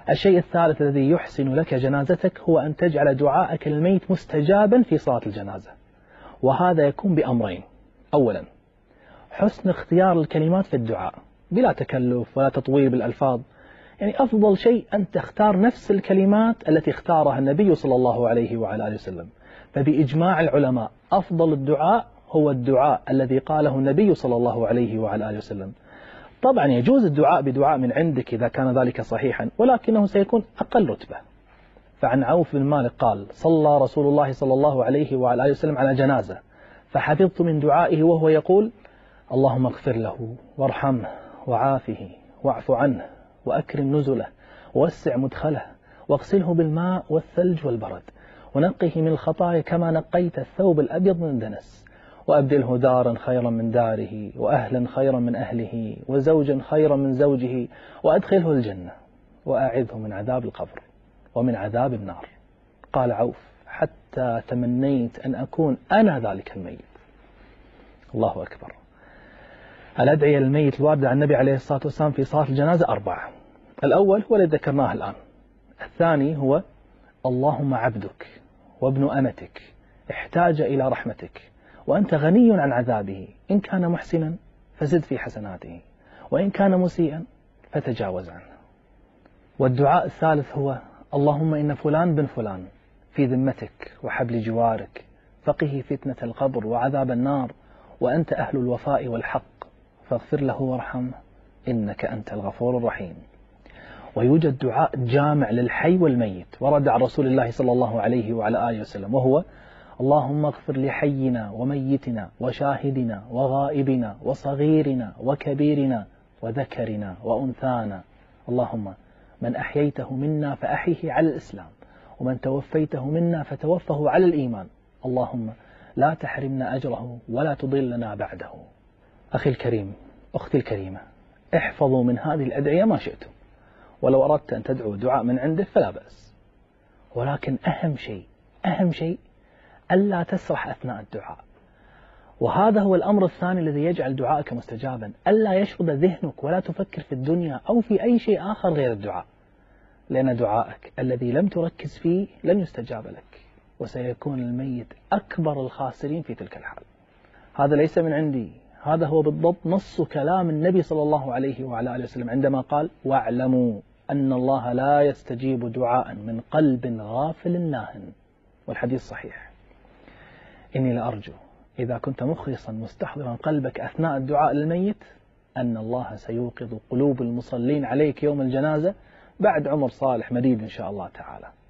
الشيء الثالث الذي يحسن لك جنازتك هو أن تجعل دعاءك الميت مستجابا في صلاة الجنازة، وهذا يكون بأمرين: أولا حسن اختيار الكلمات في الدعاء بلا تكلف ولا تطويل بالألفاظ، يعني أفضل شيء أن تختار نفس الكلمات التي اختارها النبي صلى الله عليه وعلى آله وسلم. فبإجماع العلماء أفضل الدعاء هو الدعاء الذي قاله النبي صلى الله عليه وعلى آله وسلم. طبعا يجوز الدعاء بدعاء من عندك إذا كان ذلك صحيحا، ولكنه سيكون أقل رتبة. فعن عوف بن مالك قال: صلى رسول الله صلى الله عليه وعلى آله وسلم على جنازة، فحفظت من دعائه وهو يقول: اللهم اغفر له وارحمه وعافه واعف عنه وأكرم نزله ووسع مدخله واغسله بالماء والثلج والبرد ونقه من الخطايا كما نقيت الثوب الأبيض من الدنس، وأبدله دارا خيرا من داره وأهلا خيرا من أهله وزوجا خيرا من زوجه، وأدخله الجنة وأعذه من عذاب القبر ومن عذاب النار. قال عوف: حتى تمنيت أن أكون أنا ذلك الميت. الله أكبر. الأدعية الميت الواردة عن النبي عليه الصلاة والسلام في صلاة الجنازة 4. الأول هو الذي ذكرناه الآن. الثاني هو: اللهم عبدك وابن أمتك احتاج إلى رحمتك وأنت غني عن عذابه، إن كان محسنا فزد في حسناته وإن كان مسيئا فتجاوز عنه. والدعاء الثالث هو: اللهم إن فلان بن فلان في ذمتك وحبل جوارك، فقه فتنة القبر وعذاب النار، وأنت أهل الوفاء والحق، فاغفر له وارحمه إنك أنت الغفور الرحيم. ويوجد دعاء جامع للحي والميت ورد عن رسول الله صلى الله عليه وعلى آله وسلم، وهو: اللهم اغفر لحينا وميتنا وشاهدنا وغائبنا وصغيرنا وكبيرنا وذكرنا وأنثانا، اللهم من أحييته منا فأحيه على الإسلام، ومن توفيته منا فتوفه على الإيمان، اللهم لا تحرمنا أجره ولا تضلنا بعده. أخي الكريم، أختي الكريمة، احفظوا من هذه الأدعية ما شئتم، ولو أردت أن تدعو دعاء من عندك فلا بأس، ولكن أهم شيء ألا تسرح أثناء الدعاء. وهذا هو الأمر الثاني الذي يجعل دعائك مستجابا: ألا يشغل ذهنك ولا تفكر في الدنيا أو في أي شيء آخر غير الدعاء، لأن دعائك الذي لم تركز فيه لن يستجاب لك، وسيكون الميت أكبر الخاسرين في تلك الحال. هذا ليس من عندي، هذا هو بالضبط نص كلام النبي صلى الله عليه وعلى آله وسلم عندما قال: واعلموا أن الله لا يستجيب دعاء من قلب غافل لاهٍ. والحديث صحيح. إني لأرجو إذا كنت مخلصا مستحضرا قلبك أثناء الدعاء للميت أن الله سيوقظ قلوب المصلين عليك يوم الجنازة بعد عمر صالح مديد إن شاء الله تعالى.